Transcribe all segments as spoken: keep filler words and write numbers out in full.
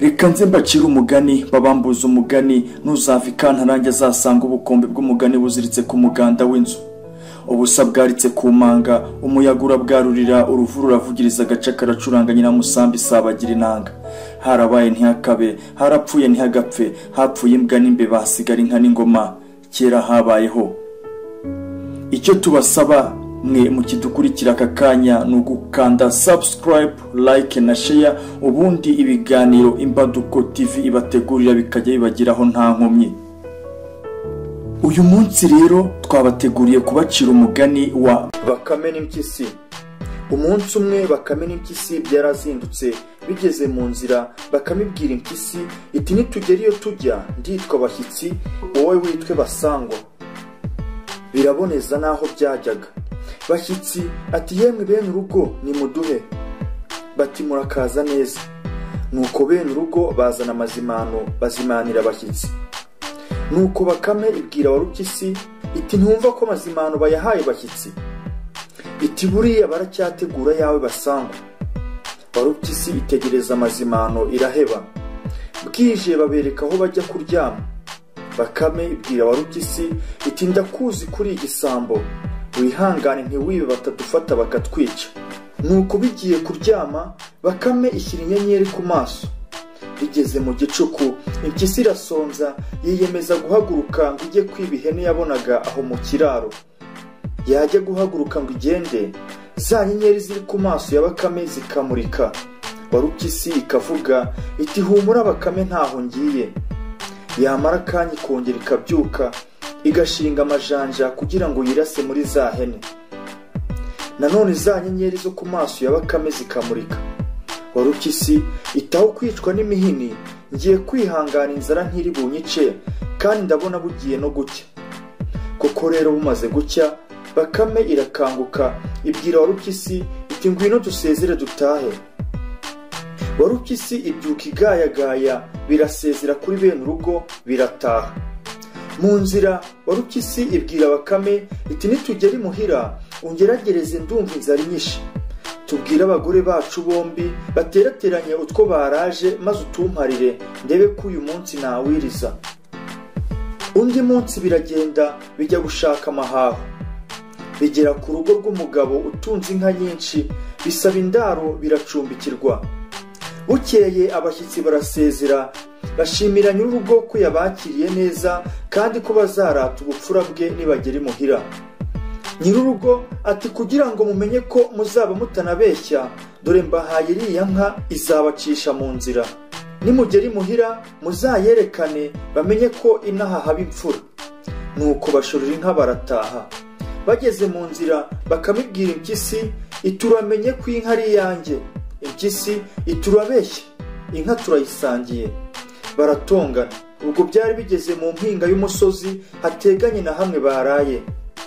reka nze mbacira umugani babambuza umugani nuzava ikantarange azasanga ubukombe bw'umugani buziritse ku muganda w'inzu. Ubusa bwaritse ku manga, umuyaga urabwarurira, uruvu ruravugiriza agace karacuranga, nyina musambi isabagira inanga. Harabaye ntihakabe, harapfuye ntihagapfe, hapfuye imbwa n'imbeba hasigara inka n'ingoma, kera habayeho. Icyo tubasaba mwe mukidukurikira aka kanya ni ugukanda subscribe, like na share, ubundi ibiganiro Imbaduko T V ibategurira bikajya bibagiraho nta nkomyi. Uyu munsi rero twabateguriye kubacira umugani wa Bakame n'impyisi. Umunsi umwe Bakame n'impyisi byarazindutse, bigeze mu nzira Bakame ibwira impyisi iti nitugera iyo tujya nditwa Bashyitsi, wowe witwe Basangwa. Biraboneza naho byajyaga. Bashyitsi ati yemwe bene urugo nimuduhe. Bati murakaza neza. Nuko bene urugo bazana amazimano bazimanira Bashyitsi. Nuko Bakame ibwira Warupyisi iti ntumva ko amazimano bayahaye Bashyitsi? Iti buriya baracyategura yawe Basangwa. Warupyisi itegereza amazimano iraheba. Bwije babereka aho bajya kuryama. Bakame ibwira Warupyisi iti ndakuzi kuri igisambo, wihangane ntiwibe batadufata bakatwica. Nuko bigiye kuryama Bakame ishyira inyenyeri ku maso. Bigeze mu gicuku impyisi irasonza, yiyemeza guhaguruka ngo ijye kwiba ihene yabonaga aho mu kiraro. Yajya guhaguruka ngo igende, za nyenyeri ziri ku maso ya Bakame zikamurika. Warupyisi ikavuga iti humura Bakame ntaho ngiye. Yamara akanya ikongera ikabyuka, igashinga amajanja kugira ngo yirase muri za hene. Nanone za nyenyeri zo ku maso ya Bakame zikamurika. Warupyisi itaho kwicwa n'imihini, ngiye kwihangana inzara ntiri bunyice, kandi ndabona bugiye no gucya. Koko rero bumaze gucya Bakame irakanguka ibwira Warupyisi iti ngwino dusezere dutahe. Warupyisi ibyuka igayagaya, birasezera kuri bene urugo birataha. Mu nzira Warupyisi ibwira Bakame iti nitugera imuhira ungeragereze ndumva inzara inyishe. Tubwire abagore bacu bombi baterateranye utwo baraje, maze utumparire ndebe ko uyu munsi nawiriza. Undi munsi biragenda bijya gushaka amahaho. Bigera ku rugo rw'umugabo utunze inka nyinshi, bisaba indaro biracumbikirwa. Bukeye Abashyitsi barasezera, bashimira nyir'urugo ko yabakiriye neza kandi ko bazarata ubupfura bwe nibagera imuhira. Nyir'urugo ati kugira ngo mumenye ko muzaba mutanabeshya, dore mbahaye iriya nka izabacisha mu nzira. Nimugera imuhira muzayerekane bamenye ko inaha haba imfura. Nuko bashorera inka barataha. Bageze mu nzira Bakame ibwira impyisi iti uramenye ko inka ari iyanjye. Impyisi iti urabeshya, inka turayisangiye. Baratongana. Ubwo byari bigeze mu mpinga y'umusozi hateganye na hamwe baraye.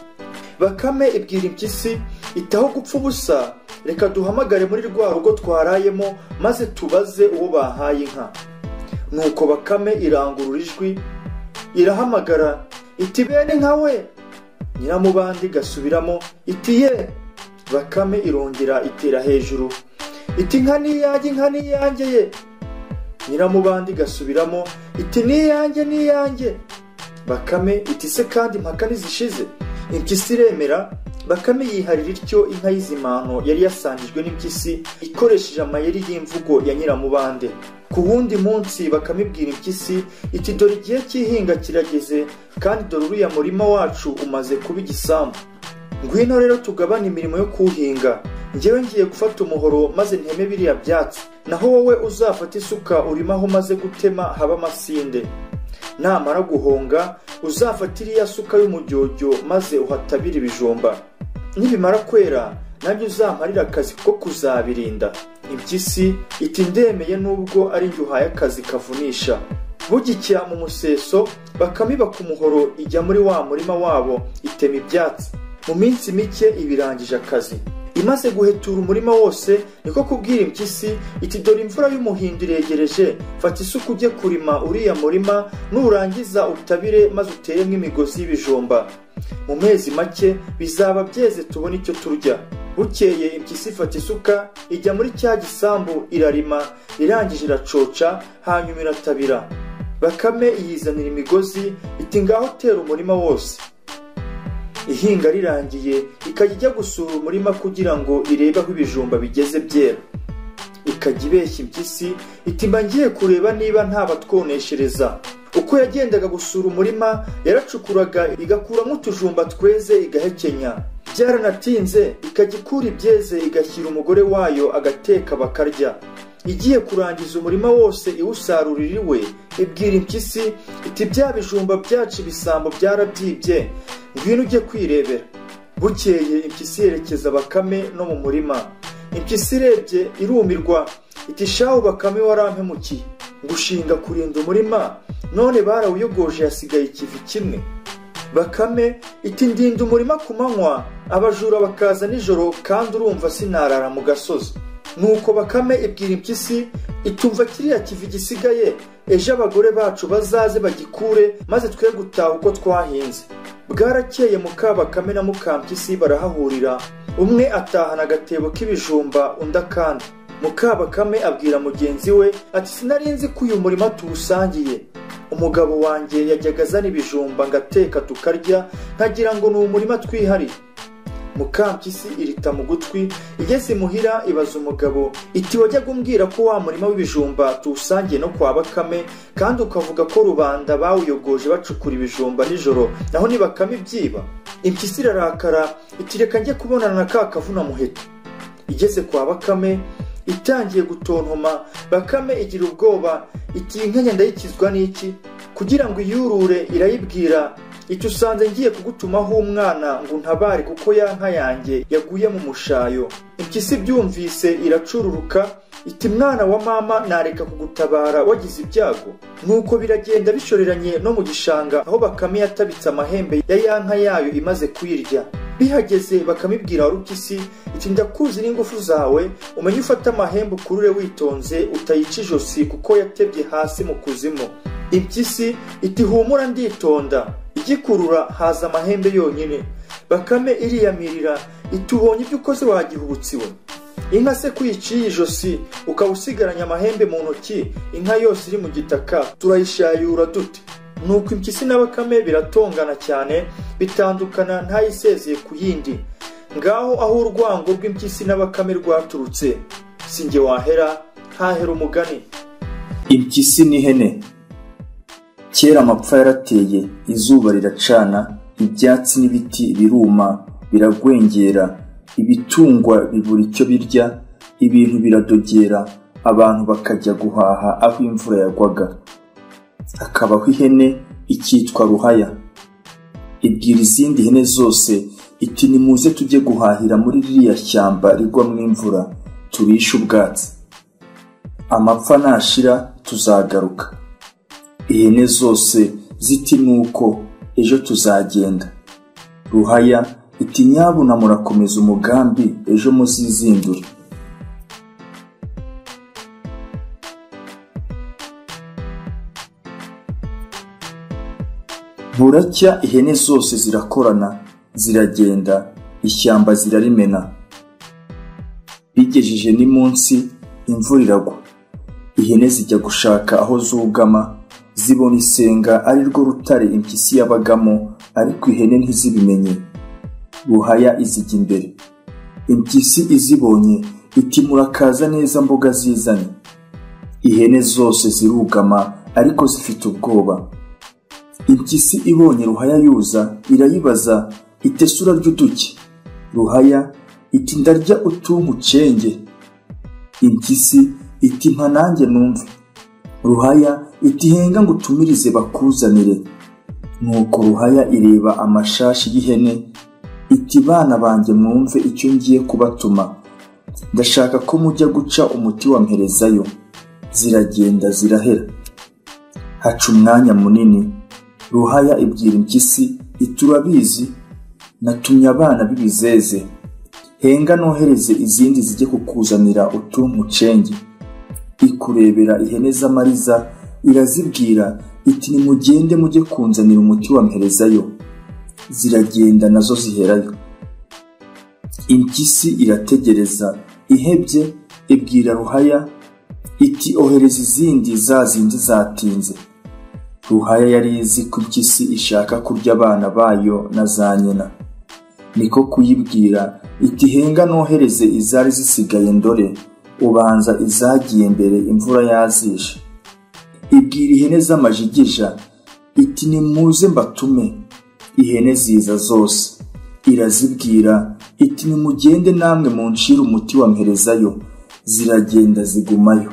Bakame ibwira impyisi itaho gupfa ubusa, reka duhamagare muri rwa rugo twarayemo maze tubaze uwo bahaye inka. Nuko Bakame irangurura ijwi irahamagara iti bene nka we. Nyiramubandi gasubiramo iti ye. Bakame irongera itera hejuru iti nka niyanjye, nka niyanjye ye. Nyiramubandi gasubiramo iti niyanjye, niyanjye. Bakame iti se kandi impaka nizishize? Impyisi iremera. Bakame yiharira ityo inka y'izimano yari yasangijwe n'impyisi ikoresheje amayeri y'imvugo ya Nyiramubande. Ku wundi munsi Bakame ibwira impyisi iti dore igihe cy'ihinga kirageze, kandi dore uriya murima wacu umaze kuba igisambu. Ngwino rero tugabane imirimo yo kuwuhinga. Njyewe ngiye gufata umuhoro maze nteme biriya byatsi, naho wowe uzafata isuka urimaho maze gutema haba amasinde. Namara guhonga uzafata iriya suka y'umujyojyo maze uhatabira ibijumba. Nibimara kwera nanjye uzamparira akazi ko kuzabirinda. Impyisi iti ndemeye nubwo ari njye uhaye akazi kavunisha. Bugicya mu museso Bakame iba ku muhoro ijya muri wa murima wabo itema ibyatsi. Mu minsi mike ibirangije akazi. Imaze guhetura umurima wose niko kubwira impyisi iti dore imvura y'umuhindo iregereje, fata isuka ujye kurima uriya murima, nurangiza utabire maze uteremo imigozi y'ibijumba. Mu mezi make bizaba byeze tubone icyo turya. bukeye impyisi ifata isuka ijya muri cya gisambu irarima, irangije iracoca, hanyuma iratabira. Bakame iyizanira imigozi iti ngaho tera umurima wose. Ihinga rirangiye ikajya ijya gusura umurima kugira ngo irebe aho ibijumba bigeze byera. Ikajya ibeshya impyisi iti mba ngiye kureba niba nta batwoneshereza. Uko yagendaga gusura umurima yaracukuraga igakuramo utujumba tweze igahekenya. Byaranatinze ikajya ikura ibyeze igashyira umugore wayo agateka bakarya. Igiye kurangiza umurima wose iwusarurira iwe, ibwira impyisi iti bya bijumba byacu ibisambo byarabyibye, ngwino ujye kwirebera. Bukeye impyisi yerekeza Bakame no mu murima. Impyisi irebye irumirwa iti shahu Bakame warampemukiye, ngushinga kurinda umurima none barawuyogoje hasigaye ikivi kimwe. Bakame iti ndinda umurima ku manywa, abajura bakaza nijoro kandi urumva sinarara mu gasozi. Nuko Bakame ibwira impyisi itumva kiriya kivi gisigaye, ejo abagore bacu bazaze bagikure maze twe gutaha uko twahinze. Bwarakeye Mukabakame na Mukampyisi barahahurira, umwe atahana agatebo k'ibijumba undi akandi. Mukabakame abwira mugenzi we ati sinarinzi ko uyu murima tuwusangiye. Umugabo wanjye yajyaga azana ibijumba ngateka tukarya, nkagira ngo ni umurima twihariye. Mukampyisi irita mu gutwi, igeze imuhira ibaza umugabo iti wajyaga umbwira ko wa murima w'ibijumba tuwusangiye no kwa Bakame, kandi ukavuga ko rubanda bawuyogoje bacukura ibijumba nijoro, naho ni Bakame ibyiba? Impyisi irarakara iti reka njye kubonana na ka kavuna muheto. Igeze kwa Bakame itangiye gutontoma, Bakame igira ubwoba iti inkenya ndayikizwa n'iki? Kugira ngo iyurure irayibwira iti usanze ngiye kugutumaho umwana ngo ntabare kuko ya nka yanjye yaguye mu mushayo. Impyisi byumvise iracururuka iti mwana wa mama nareka kugutabara wagize ibyago. Nuko biragenda bishoreranye no mu gishanga aho Bakame yatabitse amahembe ya ya nka yayo imaze kuyirya. Bihageze Bakamibwira Warupyisi iti ndakuzi n'ingufu zawe, umenye ufata amahembe ukurure witonze utayica ijosi kuko yatebye hasi mu kuzimu. Impyisi iti humura nditonda. Igikurura haza amahembe yonyine. Bakame iriyamirira iti ubonye ibyo ukoze wagihubutsiwe. Inka se kuyiciye ijosi ukawusigaranya amahembe mu ntoki, inka yose iri mu gitaka turayishayura dute? Nuko impyisi na Bakame biratongana cyane, bitandukana ntayisezeye ku yindi. Ngaho aho urwango rw'impyisi na Bakame rwaturutse sinjye wahera, hahera umugani. Impyisi n'ihene. Kera amapfa yarateye, izuba riracana, ibyatsi n'ibiti biruma biragwengera, ibitungwa bibura icyo birya, ibintu biradogera, abantu bakajya guhaha aho imvura yagwaga. Hakabaho ihene ikitwa Ruhaya. Ibwira izindi hene zose iti nimuze tujye guhahira muri ririya shyamba rigwamo imvura turishe ubwatsi. Amapfa nashira tuzagaruka. Ihene zose ziti nuko ejo tuzagenda. Ruhaya iti nyabuna murakomeza umugambi ejo muzizindura. Buracya ihene zose zirakorana ziragenda, ishyamba zirarimena. Bigejeje ni munsi imvura iragwa. Ihene zijya gushaka aho zugama, zibona isenga ari rwo rutare impyisi yabagamo, ariko ihene ntizibimenye. Ruhaya izijya imbere. Impyisi izibonye iti murakaza neza mboga zizanye. Ihene zose zirugama ariko zifite ubwoba. Impyisi ibonye Ruhaya yuza irayibaza ite sura ry'uduki? Ruhaya iti ndarya utumucenge. Impyisi iti mpa nanjye numve. Ruhaya iti henga ngo utumirize bakuzanire. Nuko Ruhaya ireba amashashi y'ihene iti bana banjye mwumve icyo ngiye kubatuma, ndashaka ko mujya guca umuti wa mperezayo. Ziragenda zirahera. Haca umwanya munini. Ruhaya ibwira impyisi iti urabizi natumye abana b'ibizeze, henga nohereze izindi zijye kukuzanira utumucenge. Ikurebera ihene z'amariza irazibwira iti nimugende mujye kunzanira umuti wa mperezayo. Ziragenda nazo ziherayo. Impyisi irategereza ihebye, ibwira Ruhaya iti ohereza izindi za zindi zatinze. Ruhaya yari izi ko impyisi ishaka kurya abana bayo na za nyina, niko kuyibwira iti henga nohereze izari zisigaye ndore ubanza izagiye mbere imvura yazishe. Ibwira ihene z'amajigija iti nimuze mbatume. Ihene ziza zose, irazibwira iti nimugende namwe munshira umuti wa mperezayo. Ziragenda zigumayo.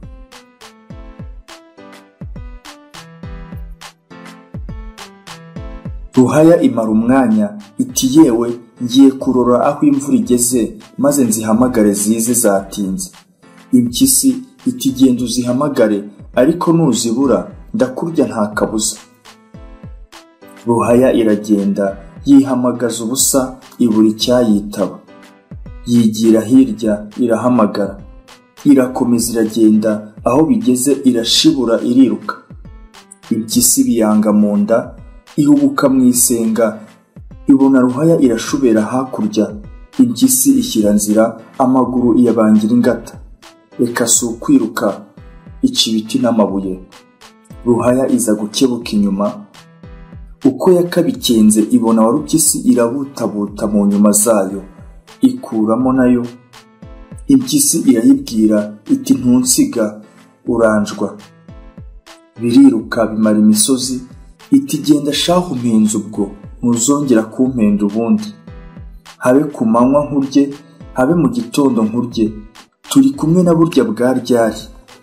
Ruhaya imara umwanya iti yewe ngiye kurora aho imvura igeze maze nzihamagare zize zatinze. Impyisi iti genda uzihamagare ariko nuzibura ndakurya nta kabuza. Ruhaya iragenda yihamagaza ubusa ibura icyayitaba. Yigira hirya irahamagara, irakomeza iragenda aho bigeze irashibura iriruka. Impyisi biyanga mu nda ihubuka mu isenga, ibona Ruhaya irashubera hakurya. Impyisi ishyira nzira amaguru iyabangira ingata, reka si ukwiruka ica ibiti n'amabuye. Ruhaya iza gukebuka inyuma, uko yakabikenze ibona Warupyisi irabutabuta mu nyuma zayo, ikuramo nayo. Impyisi irayibwira iti ntunsiga uranjwa. Biriruka bimara imisozi, iti genda shahu mpenze ubwo ntuzongera kumpenda ubundi. Habe ku manywa nkurye, habe mu gitondo nkurye, turi kumwe na burya bwa ryari.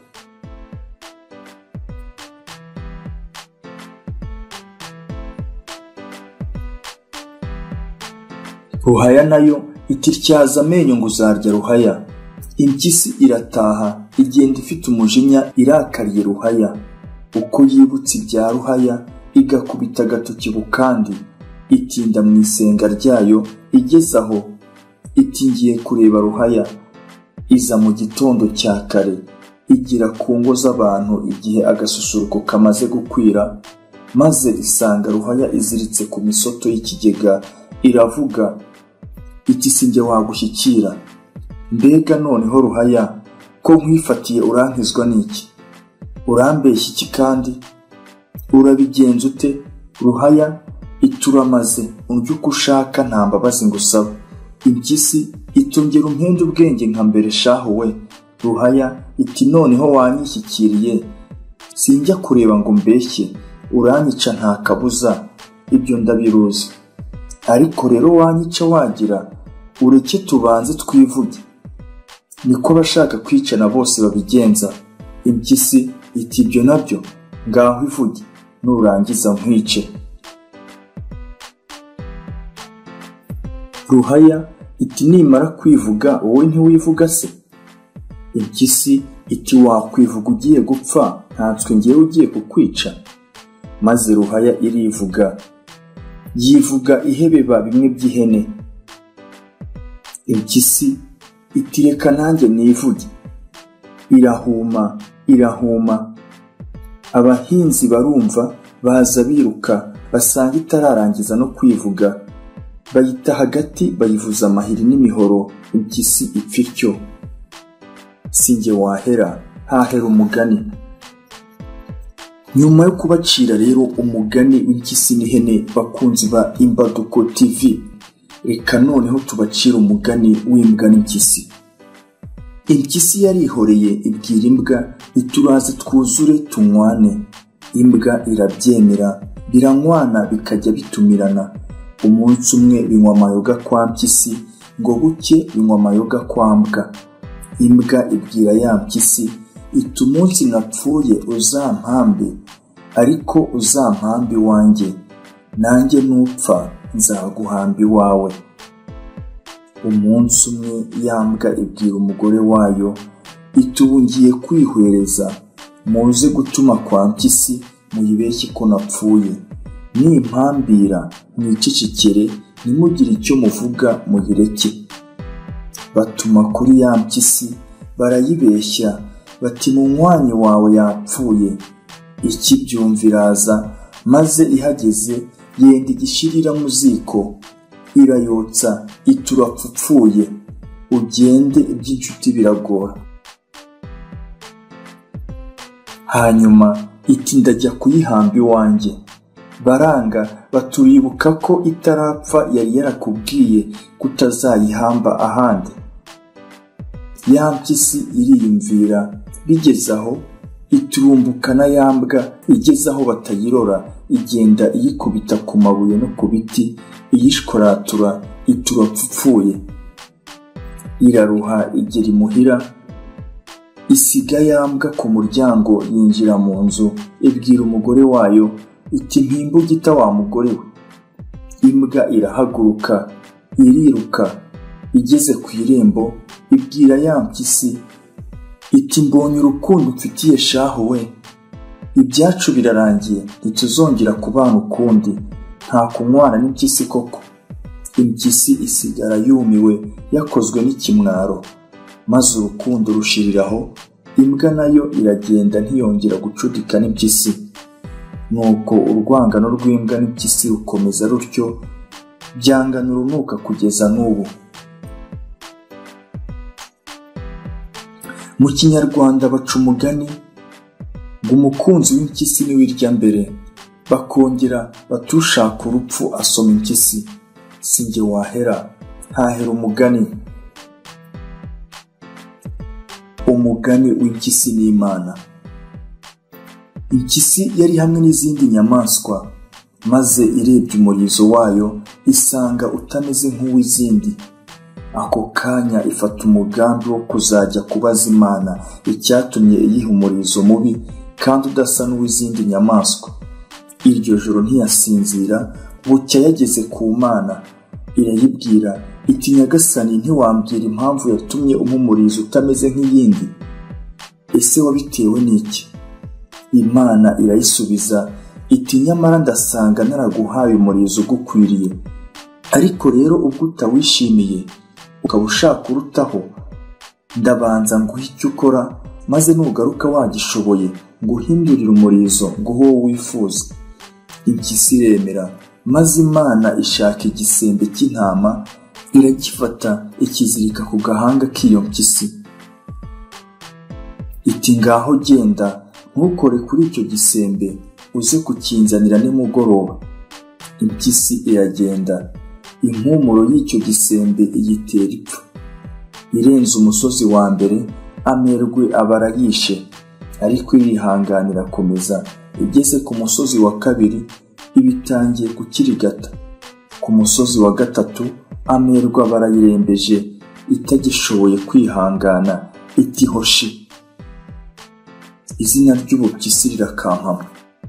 Ruhaya nayo iti tyaza amenyo ngo uzarya Ruhaya. Impyisi irataha igenda ifite umujinya irakariye Ruhaya. Uko yibutse ibya Ruhaya igakubita agatoki bukandi, itinda mu isenga ryayo. Igeze aho iti ngiye kureba Ruhaya. Iza mu gitondo cya kare igira ku ngo z'abantu igihe agasusuruko kamaze gukwira, maze isanga Ruhaya iziritse ku misoto y'ikigega. Iravuga iti sinjye wagushyikira. Mbega noneho Ruhaya ko nkwifatiye urankizwa n'iki? Urambeshya iki kandi? Urabigenza ute? Ruhaya ituramaze undya uko ushaka nta mbabazi ngusaba. Impyisi itongera umpenda ubwenge nka mbere shahu we. Ruhaya iti noneho wanyishyikiriye, sinjya kureba ngo mbeshye, uranyica nta kabuza, ibyo ndabiruzi. Ariko rero wanyica wagira ureke tubanze twivuge. Niko bashaka kwicana bose babigenza. Impyisi iti ibyo nabyo ngaho ivuge, nurangiza nkwice. Ruhaya iti nimara kwivuga wowe ntiwivuga se? Impyisi iti wakwivuga ugiye gupfa, ntatswe ngewe ugiye kukwica. Maze Ruhaya irivuga, yivuga ihebeba bimwe by'ihene. Impyisi iti reka nanjye nivuge. Irahuma irahuma. Abahinzi barumva baza biruka, basanga itararangiza no kwivuga. Bayita hagati bayivuza amahiri n'imihoro. Impyisi ipfa ityo. Sinjye wahera hahera umugani. Nyuma yo kubacira rero umugani w'impyisi n'ihene bakunzi ba Imbaduko T V, reka noneho tubacira umugani w'imbwa n'impyisi. Impyisi yarihoreye ibwira imbwa ituraze twuzure tunywane. Imbwa irabyemera biranywana bikajya bitumirana. Umunsi umwe binywa amayoga kwa mpyisi, ngo buke binywa amayoga kwa mbwa. Imbwa ibwira ya mpyisi iti umunsi napfuye uzampambe, ariko uzampambe wanjye, nanjye nupfa nzaguhamba iwawe. Umunsi umwe ya mbwa ibwira umugore wayo iti ubu ngiye kwihwereza, muze gutuma kwa mpyisi muyibeshye ko napfuye. Nimpambira mwicecekere, nimugire icyo muvuga muyireke. Batuma kuri ya mpyisi barayibeshya bati munywanyi wawe yapfuye. Ikibyumva iraza, maze ihageze yenda igishirira mu ziko. irayotsa iturapfupfuye, ugende iby'inshuti biragora. Hanyuma iti ndajya kuyihamba iwanjye. Baranga baturibuka ko itarapfa yari yarakubwiye kutazayihamba ahandi. Ya mpyisi iriyumvira, bigeze aho iturumbukana yambwa, igeze aho batayirora igenda iyikubita ku mabuye no ku biti, iyishkoratura iturapfupfuye. Iraruha igera imuhira, isiga yambwa ku muryango, yinjira mu nzu, ibwira umugore wayo iti mpimbugita wa mugore we. Imbwa irahaguruka iriruka, igeze ku irembo ibwira ya mpyisi iti mbonye urukundo mfitiye shahu we, ibyacu birarangiye ntituzongera kubana ukundi, nta kunywana n'impyisi koko. Impyisi isigara yumiwe yakozwe n'ikimwaro, maze urukundo rushiriraho. Imbwa nayo iragenda ntiyongera gucudika n'impyisi. Nuko urwangano rw'imbwa n'impyisi rukomeza rutyo, byangana urunuka kugeza n'ubu. Mu Kinyarwanda baca umugani ngo umukunzi w'impyisi niwe irya mbere, bakongera batushaka urupfu asoma impyisi. Sinjye wahera, hahera umugani. Umugani w'impyisi n'Imana. Impyisi yari hamwe n'izindi nyamaswa, maze irebye umurizo wayo isanga utameze nk'uw'izindi. Ako kanya ifata umugambi wo kuzajya kubaza Imana icyatumye iyiha umurizo mubi kandi udasa n'uw'izindi nyamaswa. Iryo joro ntiyasinzira, bucya yageze ku Mana, irayibwira iti Nyagasani, ntiwambwira impamvu yatumye umpa umurizo utameze nk'iyindi? Ese wabitewe n'iki? Imana irayisubiza iti nyamara ndasanga naraguhaye umurizo ugukwiriye, ariko rero ubwo utawishimiye ukaba ushaka urutaho, ndabanza nguhe icyo ukora, maze nugaruka wagishoboye nguhindurire umurizo ngo uwo wifuza. Impyisi iremera, maze Imana ishaka igisembe cy'intama, iragifata ikizirika ku gahanga k'iyo mpyisi. Iti ngaho genda ntukore kuri icyo gisembe, uze kukinzanira nimugoroba. Impyisi iragenda, impumuro y'icyo gisembe iyitera ipfa. Irenze umusozi wa mbere, amerwe aba arayishe, ariko irihanganira komeza. Igeze ku musozi wa kabiri, ibitangiye gukirigata. Ku musozi wa gatatu, amerwe aba arayirembeje, itagishoboye kwihangana, iti hoshi. Izina ry'ubupyisi rirakampama.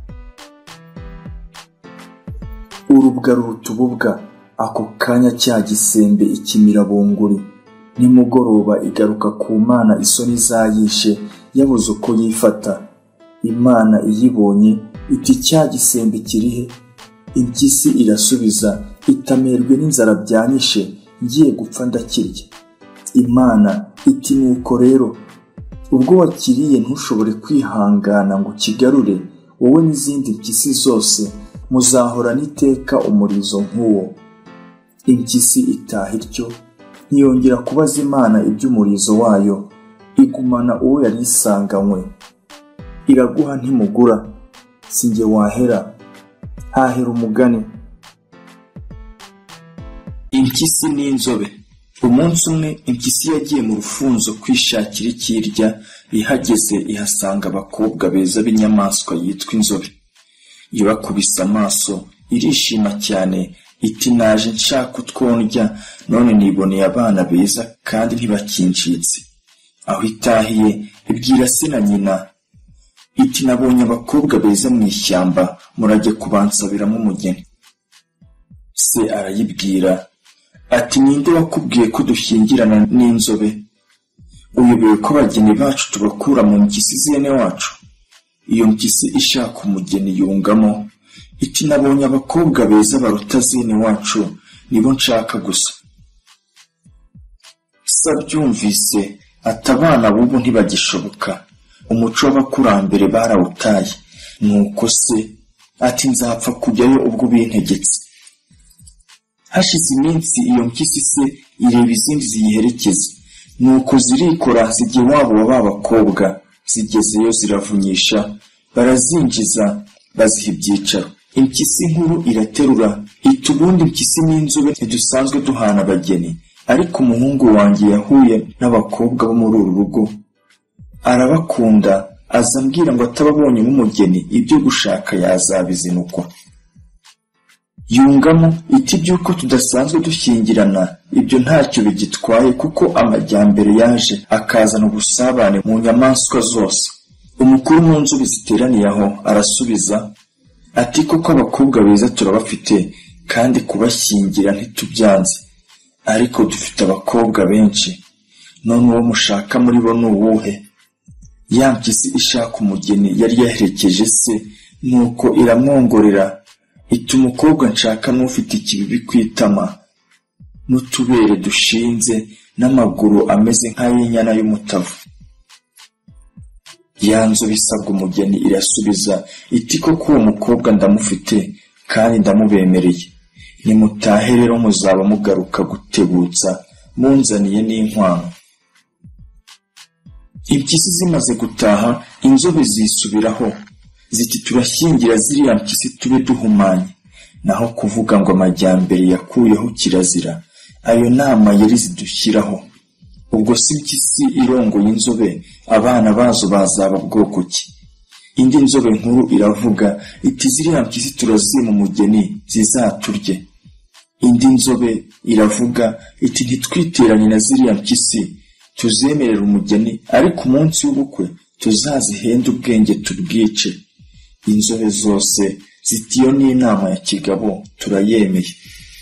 Urubwa ruruta ububwa. Ako kanya cya gisembe ikimira bunguri. Nimugoroba igaruka ku Mana, isoni zayishe, yabuze uko yifata. Imana iyibonye iti cya gisembe kirihe? Impyisi irasubiza itamerwe n'inzara byanyishe, ngiye gupfa ndakirya. Imana iti nuko rero ubwo wakiriye ntushobore kwihangana ngo ukigarure, wowe n'izindi mpyisi zose muzahorana iteka umurizo nk'uwo. Impyisi itaha ityo, ntiyongera kubaza Imana iby'umurizo wayo, igumana uwo yari isanganywe. Iraguha ntimugura, sinjye wahera, hahera umugani. Impyisi n'inzobe. Umunsi umwe impyisi yagiye mu rufunzo kwishakira ikirya, ihageze ihasanga abakobwa beza b'inyamaswa yitwa inzobe. Ibakubise amaso irishima cyane, iti naje nshaka utwondya, none niboneye abana beza kandi ntibakincitse. Aho itahiye ibwira se na nyina iti nabonye abakobwa beza mu ishyamba, murajye kubansabiramo umugeni. Se arayibwira ati ninde wakubwiye ko dushyingirana n'inzobe? Uyobewe ko abageni bacu tubakura mu mpyisi zene wacu? Iyo mpyisi ishaka umugeni yungamo iti nabonye abakobwa beza baruta zene wacu, nibo nshaka gusa. Sabyumvise ati abana bubu ntibagishoboka, umuco w'abakurambere barawutaye. Nuko se ati nzapfa kujyayo ubwo bintegetse. Hashize iminsi iyo mpyisi se ireba izindi ziyiherekeza, nuko zirikora zijya iwabo wa ba bakobwa. Zigezeyo ziravunyisha, barazinjiza baziha ibyicaro. Impyisi nkuru iraterura iti ubundi impyisi n'inzobe ntidusanzwe duhana abageni, ariko umuhungu wanjye yahuye n'abakobwa bo muri uru rugo arabakunda, aza ambwira ngo atababonye nk'umugeni ibyo gushaka yazabizinukwa. Yungamo iti by'uko tudasanzwe dushyingirana ibyo ntacyo bigitwaye, kuko amajyambere yaje akazana ubusabane mu nyamaswa zose. Umukuru mu nzobe ziteraniye aho arasubiza ati koko abakobwa beza turabafite, kandi kubashyingira ntitubyanze, ariko dufite abakobwa benshi, none uwo mushaka muri bo ni uwuhe? Ya mpyisi ishaka umugeni yari yaherekeje se, nuko iramwongorera iti umukobwa nshaka n'ufite ikibibi ku itama n'utubere dushinze n'amaguru ameze nk'ay'inyana y'umutavu. Ya nzobe isabwa umugeni irasubiza iti koko uwo mukobwa ndamufite kandi ndamubemereye, nimutahe rero muzaba mugaruka gutebutsa munzaniye n'inkwano. Impyisi zimaze gutaha, inzobe zisubiraho ziti turashyingira ziriya mpyisi tube duhumanye, naho kuvuga ngo amajyambere yakuyeho kirazira, ayo nama yari zidushyiraho. Ubwo si impyisi irongoye inzobe, abana bazo bazaba bwoko ki? Indi nzobe nkuru iravuga iti ziriya mpyisi turazima umugeni zizaturye. Indi nzobe iravuga iti ntitwiteranye na ziriya mpyisi, tuzemerera umugeni, ariko umunsi w'ubukwe tuzazihenda ubwenge tubwice. Inzobe zose zitiyo n'inama ya kigabo turayemeye.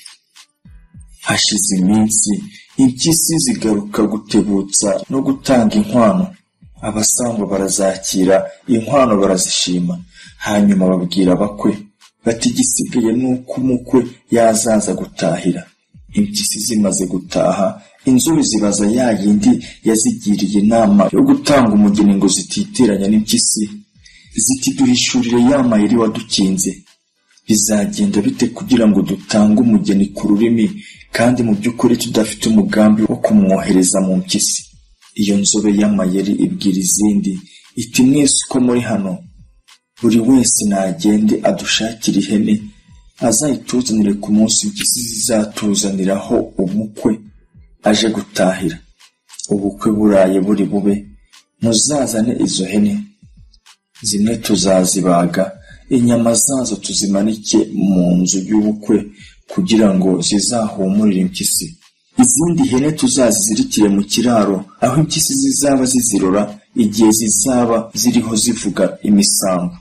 Hashize iminsi impyisi zigaruka gutebutsa no gutanga inkwano. Abasangwa barazakira inkwano barazishima, hanyuma babwira abakwe bati igisigaye nuko umukwe yazaza gutahira. Impyisi zimaze gutaha, inzobe zibaza ya yindi yazigiriye inama yo gutanga umugeni ngo zititeranya n'impyisi, ziti duhishurire ya mayeri wadukinze. Bizagenda bite kugira ngo dutange umugeni ku rurimi, kandi mu by'ukuri tudafite umugambi wo kumwohereza mu mpyisi? Iyo nzobe y'amayeri ibwira izindi iti mwese uko muri hano, buri wese nagende adushakira ihene azayituzanire ku munsi impyisi zizatuzaniraho umukwe aje gutahira. Ubukwe buraye buri bube, muzazane izo hene, zimwe tuzazibaga, inyama zazo tuzimanike mu nzu y'ubukwe kugira ngo zizahumurire impyisi. Izindi hene tuzazizirikire mu kiraro, aho impyisi zizaba zizirora igihe zizaba ziriho zivuga imisango.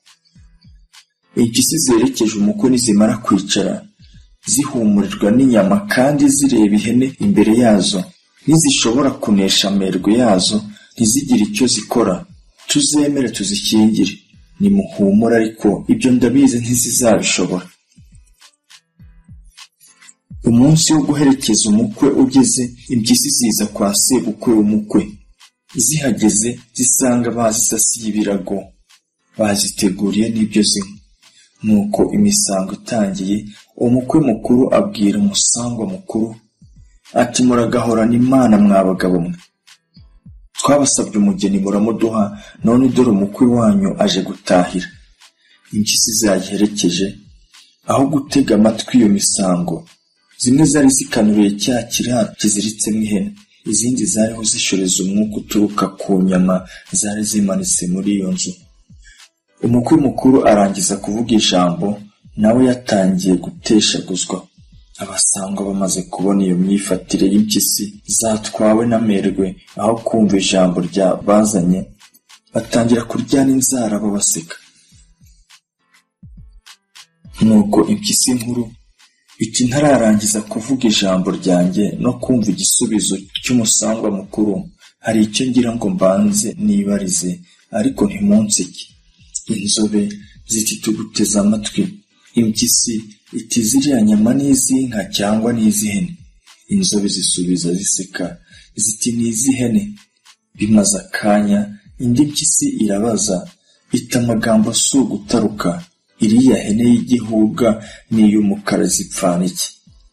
Impyisi zerekeje umukwe nizimara kwicara zihumurirwa n'inyama kandi zireba ihene imbere yazo, ntizishobora kunesha amerwe yazo, ntizigire icyo zikora, tuzemere tuzishyingire. Nimuhumura, ariko ibyo ndabizi ntizizabishobora. Umunsi wo guherekeza umukwe ugeze, impyisi ziza kwa sebukwe w'umukwe. Zihageze zisanga bazisasiye ibirago, baziteguriye n'ibyo zinywa. Nuko imisango itangiye, umukwe mukuru abwira umusangwa mukuru ati muragahorana Imana mwa bagabo mwe, twabasabye umugeni muramuduha, none dore umukwe wanyu aje gutahira. Impyisi zayiherekeje aho gutega amatwi iyo misango, zimwe zari zikanuriye cya kiraro kiziritsemo ihene, izindi zariho zishoreza umwuka uturuka ku nyama zari zimanitse muri iyo nzu. Umukwe mukuru arangiza kuvuga ijambo, nawe yatangiye guteshaguzwa. Abasangwa bamaze kubona iyo myifatire y'impyisi zatwawe n'amerwe, aho kumva ijambo rya bazanye, batangira kuryana inzara babaseka. Nuko impyisi nkuru iti ntararangiza kuvuga ijambo ryanjye no kumva igisubizo cy'umusangwa mukuru, hari icyo ngira ngo mbanze nibarize, ariko ntimunseke. Inzobe ziti tuguteze amatwi. Impyisi iti ziriya nyama n'iz'inka cyangwa n'iz'ihene? Inzobe zisubiza ziseka ziti n'iz'ihene. Bimaze akanya, indi mpyisi irabaza iti amagambo si ugutaruka, iriya hene y'igihuga n'iy'umukara zipfana iki?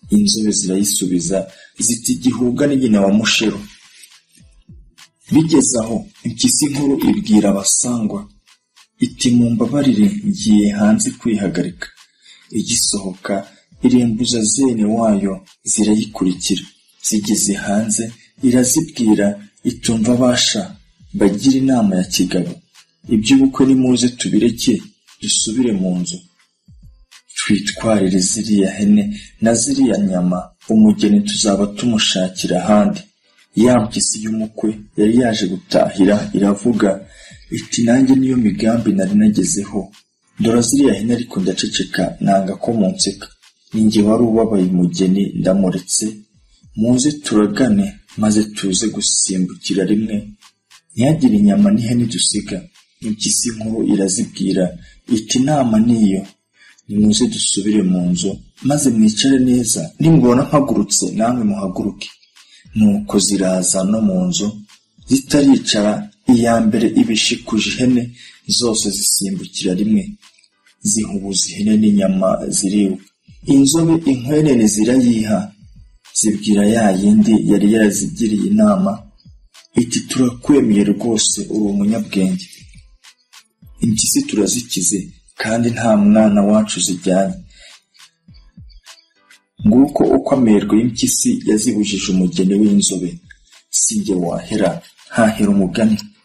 inzobe zirayisubiza ziti gihuga ni nyina wa Mushero. Bigeze aho impyisi nkuru ibwira abasangwa iti mumbabarire ngiye hanze kwihagarika. Igisohoka irembuza zene wayo zirayikurikira. Zigeze hanze irazibwira itumva basha bagira inama ya kigabo, iby'ubukwe nimuze tubireke dusubire mu nzu twitwarire ziriya hene na ziriya nyama, umugeni tuzaba tumushakira ahandi. Ya mpyisi y'umukwe yari yaje gutahira iravuga iti nanjye niyo migambi nari nagezeho, ndora ziriya hene ariko ndaceceka nanga ko munseka. Ninjye wari ubabaye umugeni ndamuretse, muze turagane maze tuze gusimbukira rimwe, ntihagire inyama n'ihene dusiga. Impyisi nkuru irazibwira iti inama niyo, nimuze dusubire mu nzu maze mwicare neza, nimubona mpagurutse namwe muhaguruke. Nuko ziraza no mu nzu zitaricara, iya mbere ibishikuje ihene zose zisimbukira rimwe, zihubuza ihene n'inyama ziriwe. Inzobe inkwenene zirayiha, zibwira ya yindi yari yarazigiriye inama iti turakwemeye rwose uri umunyabwenge. Impyisi turazikize kandi nta mwana wacu zijyanye. Nguko uko amerwe y'impyisi yazibujije umugeni w'inzobe. Sinjye wahera hahera umugani.